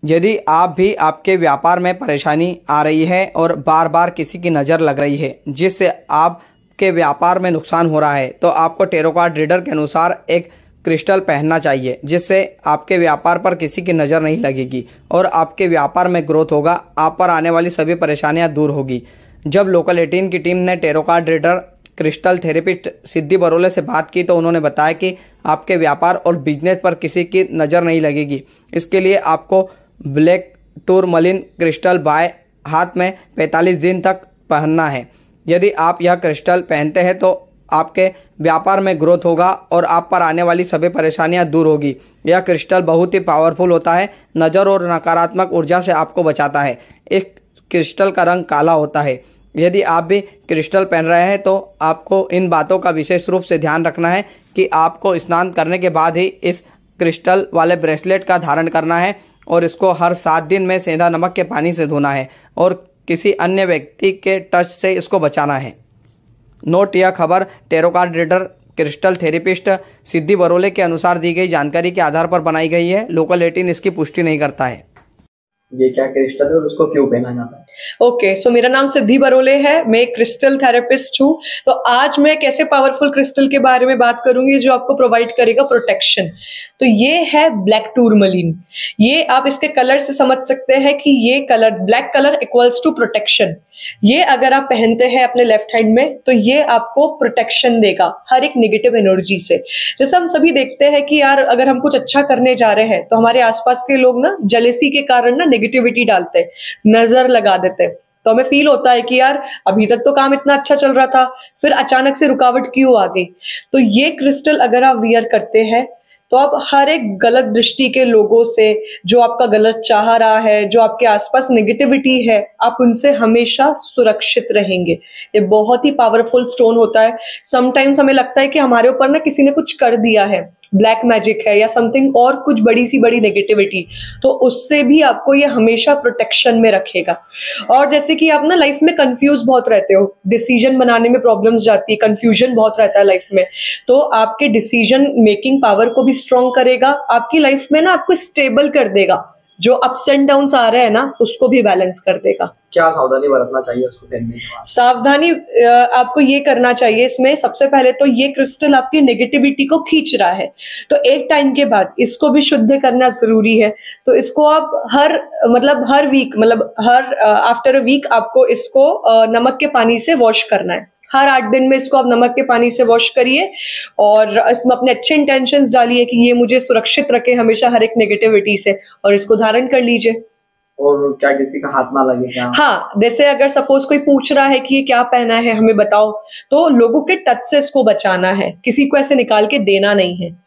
यदि आप भी आपके व्यापार में परेशानी आ रही है और बार बार किसी की नज़र लग रही है जिससे आपके व्यापार में नुकसान हो रहा है, तो आपको टैरो कार्ड रीडर के अनुसार एक क्रिस्टल पहनना चाहिए जिससे आपके व्यापार पर किसी की नज़र नहीं लगेगी और आपके व्यापार में ग्रोथ होगा। आप पर आने वाली सभी परेशानियां दूर होगी। जब लोकल 18 की टीम ने tarot card reader crystal therapist Siddhi Barole से बात की तो उन्होंने बताया कि आपके व्यापार और बिजनेस पर किसी की नज़र नहीं लगेगी। इसके लिए आपको ब्लैक टूरमलिन क्रिस्टल बाय हाथ में 45 दिन तक पहनना है। यदि आप यह क्रिस्टल पहनते हैं तो आपके व्यापार में ग्रोथ होगा और आप पर आने वाली सभी परेशानियां दूर होगी। यह क्रिस्टल बहुत ही पावरफुल होता है, नज़र और नकारात्मक ऊर्जा से आपको बचाता है। इस क्रिस्टल का रंग काला होता है। यदि आप भी क्रिस्टल पहन रहे हैं तो आपको इन बातों का विशेष रूप से ध्यान रखना है कि आपको स्नान करने के बाद ही इस क्रिस्टल वाले ब्रेसलेट का धारण करना है और इसको हर 7 दिन में सेंधा नमक के पानी से धोना है और किसी अन्य व्यक्ति के टच से इसको बचाना है। नोट: यह खबर tarot card reader crystal therapist Siddhi Barole के अनुसार दी गई जानकारी के आधार पर बनाई गई है। लोकल 18 इसकी पुष्टि नहीं करता है। ये क्या क्रिस्टल है और उसको क्यों पहना जाता है? ओके, सो मेरा नाम सिद्धि बरोले है, मैं एक क्रिस्टल थेरेपिस्ट हूँ। तो आज मैं एक ऐसे पावरफुल क्रिस्टल के बारे में बात करूंगी जो आपको प्रोवाइड करेगा प्रोटेक्शन। तो ये है ब्लैक टूरमलिन। ये आप इसके कलर से समझ सकते हैं कि ये colour black colour equals to protection. ये अगर आप पहनते हैं अपने लेफ्ट हैंड में तो ये आपको प्रोटेक्शन देगा हर एक नेगेटिव एनर्जी से। जैसे हम सभी देखते हैं कि यार अगर हम कुछ अच्छा करने जा रहे हैं तो हमारे आसपास के लोग ना जेलेसी के कारण ना नेगेटिविटी डालते हैं, नजर लगा देते हैं। तो हमें फील होता है कि यार अभी तक तो काम इतना अच्छा चल रहा था, फिर अचानक से रुकावट क्यों आ गई। तो ये क्रिस्टल अगर आप वियर करते हैं तो आप हर एक गलत दृष्टि के लोगों से, जो आपका गलत चाह रहा है, जो आपके आसपास नेगेटिविटी है, आप उनसे हमेशा सुरक्षित रहेंगे। ये बहुत ही पावरफुल स्टोन होता है। समटाइम्स हमें लगता है कि हमारे ऊपर ना किसी ने कुछ कर दिया है, ब्लैक मैजिक है या समथिंग और कुछ बड़ी नेगेटिविटी, तो उससे भी आपको ये हमेशा प्रोटेक्शन में रखेगा। और जैसे कि आप ना लाइफ में कंफ्यूज बहुत रहते हो, डिसीजन बनाने में प्रॉब्लम्स जाती है, कंफ्यूजन बहुत रहता है लाइफ में, तो आपके डिसीजन मेकिंग पावर को भी स्ट्रॉन्ग करेगा। आपकी लाइफ में ना आपको स्टेबल कर देगा, जो अप्स एंड डाउन्स आ रहे हैं ना उसको भी बैलेंस कर देगा। क्या सावधानी बरतना चाहिए उसको पहनने के बाद? सावधानी आपको ये करना चाहिए इसमें, सबसे पहले तो ये क्रिस्टल आपकी नेगेटिविटी को खींच रहा है, तो एक टाइम के बाद इसको भी शुद्ध करना जरूरी है। तो इसको आप हर वीक हर आफ्टर अ वीक आपको इसको नमक के पानी से वॉश करना है। हर 8 दिन में इसको आप नमक के पानी से वॉश करिए और इसमें अपने अच्छे इंटेंशंस डालिए कि ये मुझे सुरक्षित रखे हमेशा हर एक नेगेटिविटी से, और इसको धारण कर लीजिए। और क्या किसी का हाथ ना लगे क्या? हाँ, जैसे अगर सपोज कोई पूछ रहा है कि ये क्या पहना है हमें बताओ, तो लोगों के टच से इसको बचाना है, किसी को ऐसे निकाल के देना नहीं है।